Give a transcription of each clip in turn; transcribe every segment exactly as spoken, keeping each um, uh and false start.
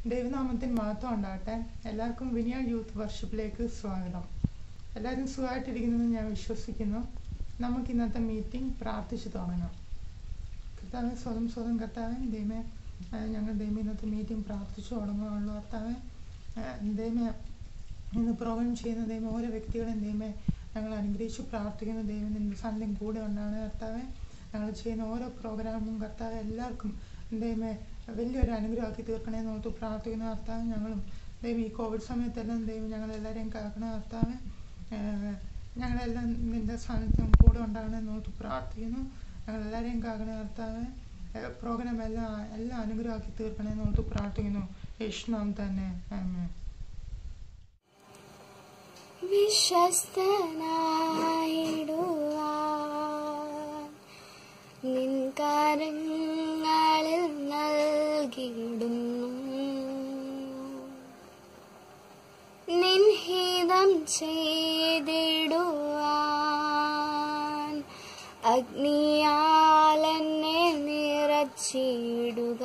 ദൈവനാമത്തിന് മഹത്വം ഉണ്ടാകട്ടെ. എല്ലാവർക്കും വിനിയാഡ് യൂത്ത് വർഷിപ്പിലേക്ക് സ്വാഗതം. എല്ലാവരും സുഖമായിട്ടിരിക്കുന്നെന്ന് ഞാൻ വിശ്വസിക്കുന്നു. നമുക്ക് ഇന്നത്തെ മീറ്റിംഗ് പ്രാർത്ഥിച്ചു തുടങ്ങാം. കർത്താവെ, സ്വതം സ്വതം കർത്താവെ, ദൈവമേ, ഞങ്ങൾ ദൈവം ഇന്നത്തെ മീറ്റിംഗ് പ്രാർത്ഥിച്ചു തുടങ്ങുകയുള്ളൂ. കർത്താവെ, ദൈവമേ, ഇന്ന് പ്രോഗ്രാം ചെയ്യുന്ന ദൈവം ഓരോ വ്യക്തികളെയും ദൈവമേ ഞങ്ങൾ അനുഗ്രഹിച്ച് പ്രാർത്ഥിക്കുന്ന ദൈവം നിൻ്റെ സാന്നിധ്യം കൂടെ ഉണ്ടാണ്. കർത്താവെ, ഞങ്ങൾ ചെയ്യുന്ന ഓരോ പ്രോഗ്രാമും കർത്താവെ എല്ലാവർക്കും ദൈവമേ വലിയൊരു അനുഗ്രഹമാക്കി തീർക്കണേന്ന് ഓർത്ത് പ്രാർത്ഥിക്കുന്ന കർത്താവ്. ഞങ്ങളും ദൈവം ഈ കോവിഡ് സമയത്തെല്ലാം ദൈവം ഞങ്ങളെല്ലാവരെയും കാക്കണ കർത്താവ്. ഞങ്ങളെല്ലാം നിൻ്റെ സാന്നിധ്യം കൂടെ ഉണ്ടാകണമെന്ന് ഓർത്ത് പ്രാർത്ഥിക്കുന്നു. ഞങ്ങളെല്ലാവരെയും കാക്കണ കർത്താവ്. പ്രോഗ്രാം എല്ലാം എല്ലാം അനുഗ്രഹമാക്കി തീർക്കണേന്ന് ഓർത്ത് പ്രാർത്ഥിക്കുന്നു. യേശുനാമം തന്നെ ആമേൻ. വിശ്വസ്തനായിടുവാൻ നിൻ കരങ്ങളിൽ നൽകിയിടുന്നു. നിൻ ഹിതം ചെയ്തിടുവാൻ അഗ്നിയാൽ എന്നെ നിറച്ചിടുക.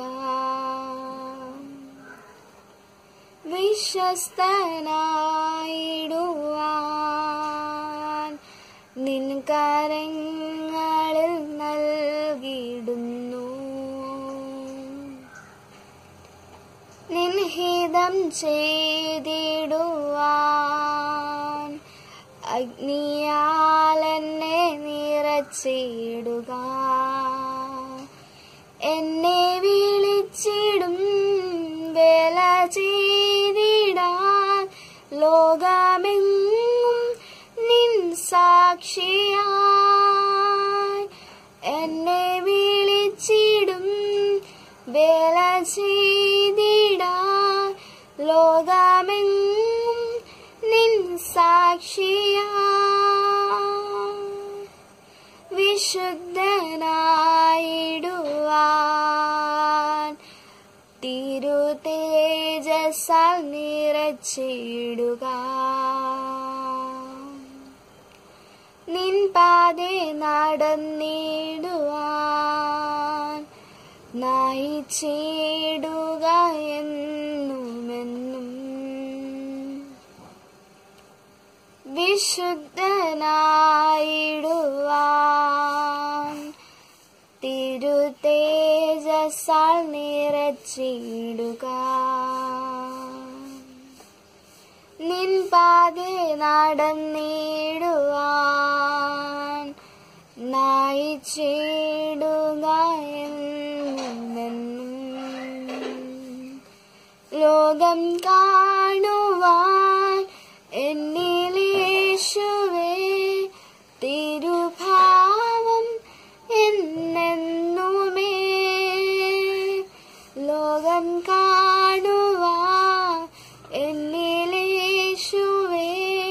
വിശ്വസ്തനായിടുവാൻ നിൻ കരങ്ങളിൽ നൽകിയിടുന്നു. നിൻ ഹിതം ചെയ്തിടുവാൻ അഗ്നിയാൽ എന്നെ നിറച്ചിടുക. എന്നെ വിളിച്ചിടും വേല ചെയ്തിടാൻ ലോകമെങ്ങും നിൻ സാക്ഷിയായി. എന്നെ വിളിച്ചിടും വേല ചെയ്തിടാൻ ലോകമെങ്ങും നിൻ സാക്ഷിയായി. വിശുദ്ധനായിടുവാൻ തിരു തേജസ്സാൽ നിറച്ചിടുക. നിൻ പാതേ നടന്നിടുവാൻ നയിച്ചിടുക എന്നുമെന്നും. വിശുദ്ധനായിടുവാൻ തിരു തേജസ്സാൽ നിറച്ചിടുക. നിൻ പാതേ നടന്നിടുവാൻ നയിച്ചിടുക എന്നുമെന്നും. ലോകം കാണുവാൻ എന്നിലേശുവേ തിരുഭാവം എന്നെന്നുമേ. ലോകം കാണുവാൻ എന്നിലേശുവേ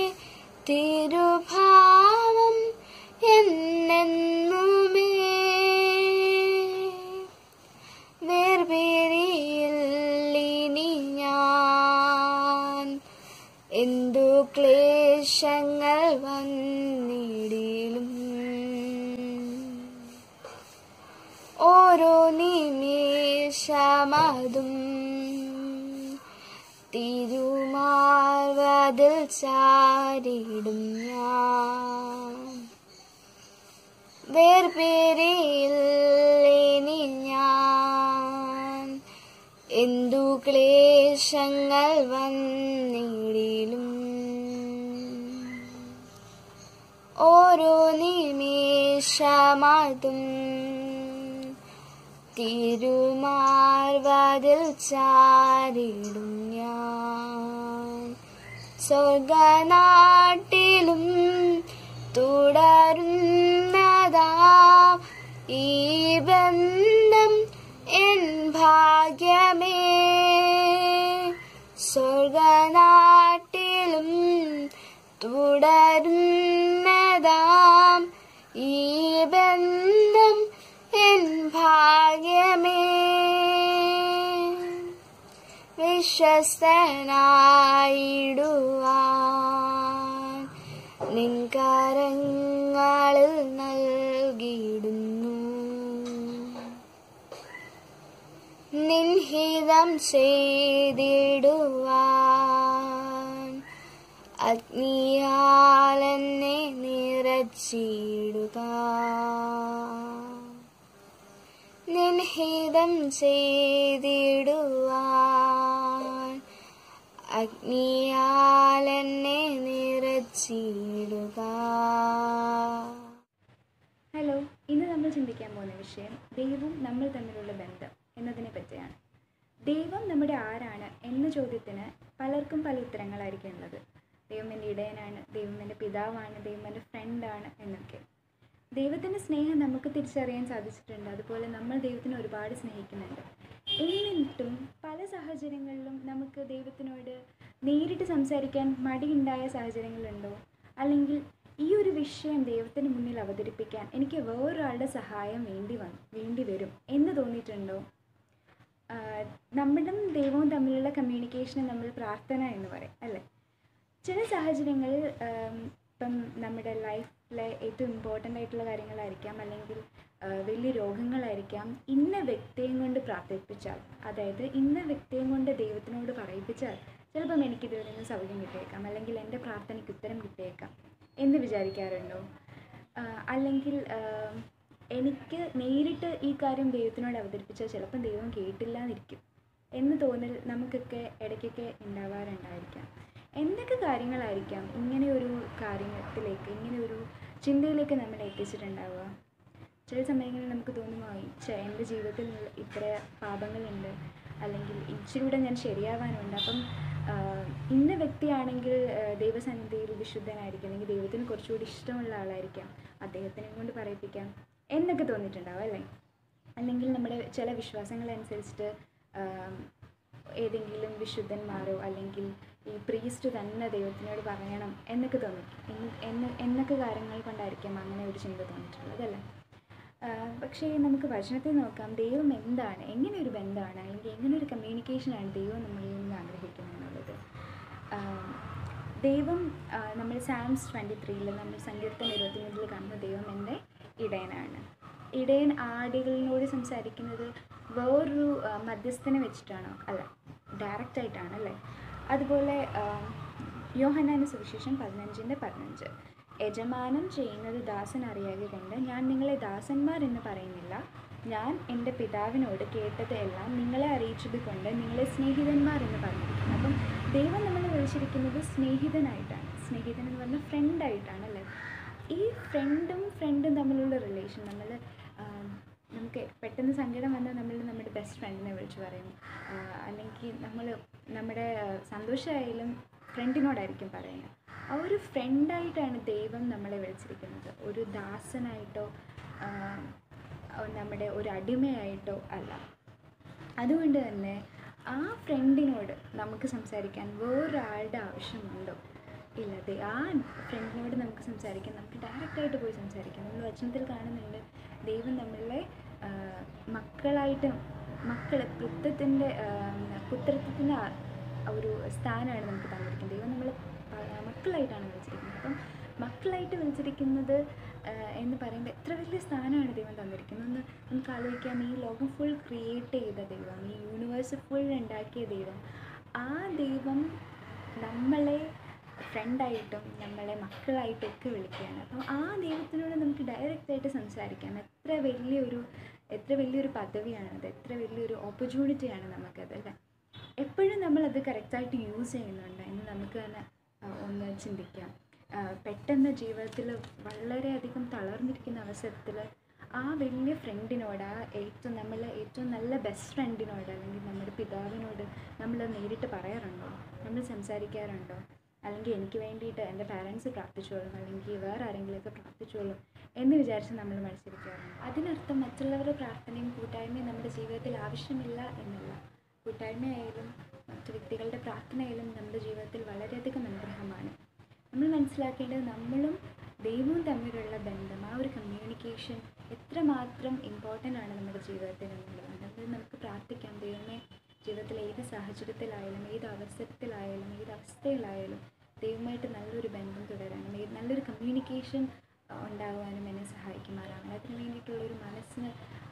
തിരുഭാവം എന്നെന്നുമേ. വേർപിരിയില്ലിനി ഞാൻ എന്തു ക്ലേശങ്ങൾ വന്നിടിലും. ഓരോ നിമിഷമതും തിരുമാർവതിൽ ചാരിടും ഞാൻ. വേർപിരിയില്ലിനി ഞാൻ എന്തു ക്ലേശങ്ങൾ വന്നിടിലും. ഓരോ നിമിഷമതും തിരുമാർവതിൽ ചാരിടും ഞാൻ. സ്വർഗനാട്ടിലും തുടരുന്നതാം ഈ ബന്ധം എൻ ഭാഗ്യമേ. സ്വർഗനാട്ടിലും തുടരുന്നതാം ഈ ബന്ധം എൻ ഭാഗ്യമേ. വിശ്വസ്തനായിടുവാൻ നിൻ കരങ്ങളിൽ നൽകിയിടുന്നു. നിൻഹിതം ചെയ്തിടുവാൻ അഗ്നിയാൽ എന്നെ നിറച്ചിടുക. നിൻഹിതം ചെയ്തിടുവാൻ അഗ്നിയാൽ എന്നെ നിറച്ചിടുക. ഹലോ, ഇന്ന് നമ്മൾ ചിന്തിക്കാൻ പോകുന്ന വിഷയം ദൈവവും നമ്മൾ തമ്മിലുള്ള ബന്ധം എന്നതിനെ പറ്റിയാണ്. ദൈവം നമ്മുടെ ആരാണ് എന്ന ചോദ്യത്തിന് പലർക്കും പല ഉത്തരങ്ങളായിരിക്കും ഉള്ളത്. ദൈവം എൻ്റെ ഇടയനാണ്, ദൈവം എൻ്റെ പിതാവാണ്, ദൈവം എൻ്റെ ഫ്രണ്ടാണ് എന്നൊക്കെ. ദൈവത്തിൻ്റെ സ്നേഹം നമുക്ക് തിരിച്ചറിയാൻ സാധിച്ചിട്ടുണ്ട്. അതുപോലെ നമ്മൾ ദൈവത്തിനെ ഒരുപാട് സ്നേഹിക്കുന്നുണ്ട്. എന്നിട്ടും പല സാഹചര്യങ്ങളിലും നമുക്ക് ദൈവത്തിനോട് നേരിട്ട് സംസാരിക്കാൻ മടിയുണ്ടായ സാഹചര്യങ്ങളുണ്ടോ? അല്ലെങ്കിൽ ഈ ഒരു വിഷയം ദൈവത്തിന് മുന്നിൽ അവതരിപ്പിക്കാൻ എനിക്ക് വേറൊരാളുടെ സഹായം വേണ്ടി വന്നു വേണ്ടി വരും എന്ന് തോന്നിയിട്ടുണ്ടോ? നമ്മളും ദൈവവും തമ്മിലുള്ള കമ്മ്യൂണിക്കേഷനെ നമ്മൾ പ്രാർത്ഥന എന്ന് പറയും, അല്ലേ? ചില സാഹചര്യങ്ങളിൽ ഇപ്പം നമ്മുടെ ലൈഫിലെ ഏറ്റവും ഇമ്പോർട്ടൻ്റ് ആയിട്ടുള്ള കാര്യങ്ങളായിരിക്കാം, അല്ലെങ്കിൽ വലിയ രോഗങ്ങളായിരിക്കാം. ഇന്ന വ്യക്തിയും കൊണ്ട് പ്രാർത്ഥിപ്പിച്ചാൽ, അതായത് ഇന്ന വ്യക്തിയും കൊണ്ട് ദൈവത്തിനോട് പറയിപ്പിച്ചാൽ ചിലപ്പം എനിക്ക് ഇതിൽ നിന്ന് സൗഖ്യം കിട്ടിയേക്കാം, അല്ലെങ്കിൽ എൻ്റെ പ്രാർത്ഥനയ്ക്ക് ഉത്തരം കിട്ടിയേക്കാം എന്ന് വിചാരിക്കാറുണ്ടോ? അല്ലെങ്കിൽ എനിക്ക് നേരിട്ട് ഈ കാര്യം ദൈവത്തിനോട് അവതരിപ്പിച്ചാൽ ചിലപ്പം ദൈവം കേട്ടില്ല എന്നിരിക്കും എന്ന് തോന്നൽ നമുക്കൊക്കെ ഇടയ്ക്കൊക്കെ ഉണ്ടാവാറുണ്ടായിരിക്കാം. എന്തൊക്കെ കാര്യങ്ങളായിരിക്കാം ഇങ്ങനെ ഒരു കാര്യത്തിലേക്ക്, ഇങ്ങനെ ഒരു ചിന്തയിലേക്ക് നമ്മളെ എത്തിച്ചിട്ടുണ്ടാവുക? ചില സമയങ്ങളിൽ നമുക്ക് തോന്നുമായി, എൻ്റെ ജീവിതത്തിൽ ഇത്ര പാപങ്ങളുണ്ട്, അല്ലെങ്കിൽ ഇച്ചിരി കൂടെ ഞാൻ ശരിയാവാനുണ്ട്, അപ്പം ഇന്ന വ്യക്തിയാണെങ്കിൽ ദൈവസന്നിധിയിൽ വിശുദ്ധനായിരിക്കും, അല്ലെങ്കിൽ ദൈവത്തിന് കുറച്ചുകൂടി ഇഷ്ടമുള്ള ആളായിരിക്കാം, അദ്ദേഹത്തിനെ കൊണ്ട് പറയിപ്പിക്കാം എന്നൊക്കെ തോന്നിയിട്ടുണ്ടാവും, അല്ലേ? അല്ലെങ്കിൽ നമ്മുടെ ചില വിശ്വാസങ്ങളനുസരിച്ചിട്ട് ഏതെങ്കിലും വിശുദ്ധന്മാരോ അല്ലെങ്കിൽ ഈ പ്രീസ്റ്റ് തന്നെ ദൈവത്തിനോട് പറയണം എന്നൊക്കെ തോന്നി എന്ന് എന്നൊക്കെ കാര്യങ്ങൾ കൊണ്ടായിരിക്കാം അങ്ങനെ ഒരു ചിന്ത തോന്നിയിട്ടുള്ളത്, അല്ലേ? പക്ഷേ നമുക്ക് വചനത്തിൽ നോക്കാം, ദൈവം എന്താണ്, എങ്ങനെ ഒരു ബന്ധമാണ്, അല്ലെങ്കിൽ എങ്ങനെ ഒരു കമ്മ്യൂണിക്കേഷനാണ് ദൈവം നമ്മളിൽ നിന്ന് ആഗ്രഹിക്കുന്നത് എന്നുള്ളത്. ദൈവം നമ്മൾ സാംസ് ട്വൻറ്റി ത്രീയിൽ നമ്മൾ സങ്കീർത്തനം ഇരുപത്തിമൂന്നിൽ കാണുന്ന ദൈവം എൻ്റെ ഇടയനാണ്. ഇടയൻ ആടുകളിനോട് സംസാരിക്കുന്നത് വേറൊരു മധ്യസ്ഥനെ വെച്ചിട്ടാണോ? അല്ല, ഡയറക്റ്റായിട്ടാണ്, അല്ലേ? അതുപോലെ യോഹന്നാന്റെ സുവിശേഷം പതിനഞ്ചിൻ്റെ പതിനഞ്ച്, യജമാനൻ ചെയ്യുന്നത് ദാസൻ അറിയാതെ കൊണ്ട് ഞാൻ നിങ്ങളെ ദാസന്മാർ എന്ന് പറയുന്നില്ല, ഞാൻ എൻ്റെ പിതാവിനോട് കേട്ടത് എല്ലാം നിങ്ങളെ അറിയിച്ചത് കൊണ്ട് നിങ്ങളെ സ്നേഹിതന്മാർ എന്ന് പറഞ്ഞിരിക്കുന്നു. അപ്പം ദൈവം നമ്മളെ വിളിച്ചിരിക്കുന്നത് സ്നേഹിതനായിട്ടാണ്. സ്നേഹിതൻ എന്ന് പറഞ്ഞാൽ ഫ്രണ്ടായിട്ടാണ്, അല്ലേ? ഈ ഫ്രണ്ടും ഫ്രണ്ടും തമ്മിലുള്ള റിലേഷൻ, നമ്മൾ നമുക്ക് പെട്ടെന്ന് സങ്കടം വന്നാൽ നമ്മൾ നമ്മുടെ ബെസ്റ്റ് ഫ്രണ്ടിനെ വിളിച്ച് പറയും, അല്ലെങ്കിൽ നമ്മൾ നമ്മുടെ സന്തോഷമായാലും ഫ്രണ്ടിനോടായിരിക്കും പറയുന്നത്. ആ ഒരു ഫ്രണ്ടായിട്ടാണ് ദൈവം നമ്മളെ വിളിച്ചിരിക്കുന്നത്, ഒരു ദാസനായിട്ടോ നമ്മുടെ ഒരു അടിമയായിട്ടോ അല്ല. അതുകൊണ്ട് തന്നെ ആ ഫ്രണ്ടിനോട് നമുക്ക് സംസാരിക്കാൻ വേറൊരാളുടെ ആവശ്യമുണ്ടോ? ഇല്ലാതെ ആ ഫ്രണ്ടിനോട് നമുക്ക് സംസാരിക്കാൻ, നമുക്ക് ഡയറക്റ്റായിട്ട് പോയി സംസാരിക്കാം. നമ്മൾ വചനത്തിൽ കാണുന്നുണ്ട്, ദൈവം നമ്മളെ മക്കളായിട്ട്, മക്കൾ പുത്രത്തിൻ്റെ പുത്രത്വത്തിൻ്റെ ഒരു സ്ഥാനമാണ് നമുക്ക് തന്നിരിക്കുന്നത്. ദൈവം നമ്മൾ മക്കളായിട്ടാണ് വിളിച്ചിരിക്കുന്നത്. അപ്പം മക്കളായിട്ട് വിളിച്ചിരിക്കുന്നത് എന്ന് പറയുമ്പോൾ എത്ര വലിയ സ്ഥാനമാണ് ദൈവം തന്നിരിക്കുന്നത് എന്ന് നമുക്ക് ആലോചിക്കാം. ഈ ലോകം ഫുൾ ക്രിയേറ്റ് ചെയ്ത ദൈവം, ഈ യൂണിവേഴ്സ് ഫുൾ ഉണ്ടാക്കിയ ദൈവം, ആ ദൈവം നമ്മളെ ഫ്രണ്ടായിട്ടും നമ്മളെ മക്കളായിട്ടൊക്കെ വിളിക്കുകയാണ്. അപ്പോൾ ആ ദൈവത്തിനോട് നമുക്ക് ഡയറക്റ്റായിട്ട് സംസാരിക്കാം. എത്ര വലിയൊരു എത്ര വലിയൊരു പദവിയാണത്, എത്ര വലിയൊരു ഓപ്പർച്യൂണിറ്റിയാണ് നമുക്കത്, അല്ലേ? എപ്പോഴും നമ്മളത് കറക്റ്റായിട്ട് യൂസ് ചെയ്യുന്നുണ്ട് എന്ന് നമുക്ക് തന്നെ ഒന്ന് ചിന്തിക്കാം. പെട്ടെന്ന് ജീവിതത്തിൽ വളരെയധികം തളർന്നിരിക്കുന്ന അവസരത്തിൽ ആ വലിയ ഫ്രണ്ടിനോട്, ആ ഏറ്റവും നമ്മൾ ഏറ്റവും നല്ല ബെസ്റ്റ് ഫ്രണ്ടിനോട്, അല്ലെങ്കിൽ നമ്മുടെ പിതാവിനോട് നമ്മൾ നേരിട്ട് പറയാറുണ്ടോ? നമ്മൾ സംസാരിക്കാറുണ്ടോ? അല്ലെങ്കിൽ എനിക്ക് വേണ്ടിയിട്ട് എൻ്റെ പാരൻസ് പ്രാർത്ഥിച്ചോളും, അല്ലെങ്കിൽ വേറെ ആരെങ്കിലുമൊക്കെ പ്രാർത്ഥിച്ചോളും എന്ന് വിചാരിച്ച് നമ്മൾ മത്സരിക്കാറുണ്ട്. അതിനർത്ഥം മറ്റുള്ളവരുടെ പ്രാർത്ഥനയും കൂട്ടായ്മയും നമ്മുടെ ജീവിതത്തിൽ ആവശ്യമില്ല എന്നല്ല. കൂട്ടായ്മയായാലും മറ്റു വ്യക്തികളുടെ പ്രാർത്ഥനയായാലും നമ്മുടെ ജീവിതത്തിൽ വളരെയധികം അനുഗ്രഹമാണ്. നമ്മൾ മനസ്സിലാക്കേണ്ടത് നമ്മളും ദൈവവും തമ്മിലുള്ള ബന്ധം, ആ ഒരു കമ്മ്യൂണിക്കേഷൻ എത്രമാത്രം ഇമ്പോർട്ടൻ്റ് ആണ് നമ്മുടെ ജീവിതത്തിൽ എന്നുള്ളതാണ്. അത് നമുക്ക് പ്രാർത്ഥിക്കാം, ദൈവമേ ജീവിതത്തിൽ ഏത് സാഹചര്യത്തിലായാലും ഏത് അവസരത്തിലായാലും ഏത് അവസ്ഥയിലായാലും ദൈവമായിട്ട് നല്ലൊരു ബന്ധം തുടരാനും നല്ലൊരു കമ്മ്യൂണിക്കേഷൻ ഉണ്ടാകുവാനും എന്നെ സഹായിക്കുമാറാണ്. അതിന് വേണ്ടിയിട്ടുള്ളൊരു മനസ്സിന്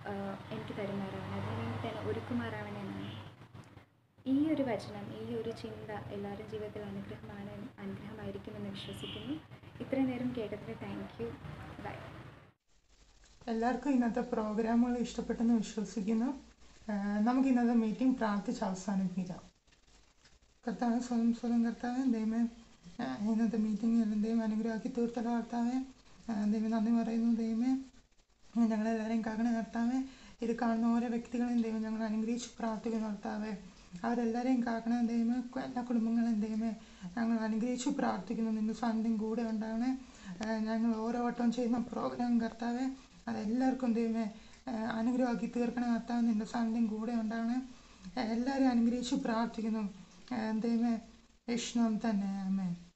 എനിക്ക് തരുമാറാവണേ, അതിനുവേണ്ടി തന്നെ ഒരുക്കുമാറാവണേ എന്നാണ്. ഈ ഒരു വചനം, ഈ ഒരു ചിന്ത എല്ലാവരും ജീവിതത്തിൽ അനുഗ്രഹമാണ് അനുഗ്രഹമായിരിക്കുമെന്ന് വിശ്വസിക്കുന്നു. ഇത്രയും നേരം കേട്ടതിന് താങ്ക് യു. ബൈ. എല്ലാവർക്കും ഇന്നത്തെ പ്രോഗ്രാമുകൾ ഇഷ്ടപ്പെട്ടെന്ന് വിശ്വസിക്കുന്നു. നമുക്ക് ഇന്നത്തെ മീറ്റിംഗ് പ്രാർത്ഥിച്ച് അവസാനിപ്പിക്കാം. കർത്താവെ, സ്വയം സ്വയം കർത്താവെ, ദൈവമേ, ഇന്നത്തെ മീറ്റിംഗ് ദൈവം അനുഗ്രഹമാക്കി തീർത്തല്ലോ കർത്താവെ. ദൈവം നന്ദി പറയുന്നു. ദൈവമേ, ഞങ്ങളെല്ലാവരെയും കാക്കണേ കർത്താവെ. ഇത് കാണുന്ന ഓരോ വ്യക്തികളെയും ദൈവം ഞങ്ങൾ അനുഗ്രഹിച്ച് പ്രാർത്ഥിക്കുന്നു കർത്താവെ. അവരെല്ലാവരെയും കാക്കണേ ദൈവമേ. എല്ലാ കുടുംബങ്ങളെയും ദൈവമേ ഞങ്ങൾ അനുഗ്രഹിച്ച് പ്രാർത്ഥിക്കുന്നു. നിന്റെ സാന്നിധ്യം കൂടെ ഉണ്ടാകണേ. ഞങ്ങൾ ഓരോ വട്ടവും ചെയ്യുന്ന പ്രോഗ്രാം കർത്താവെ, അതെല്ലാവർക്കും ദൈവമേ അനുഗ്രഹമാക്കി തീർക്കണേ കർത്താവ്. നിന്റെ സാന്നിധ്യം കൂടെ ഉണ്ടാകണേ. എല്ലാവരെയും അനുഗ്രഹിച്ച് പ്രാർത്ഥിക്കുന്നു ദൈവമേ, യേശുനാമത്തിൽ തന്നെ. ആമേൻ.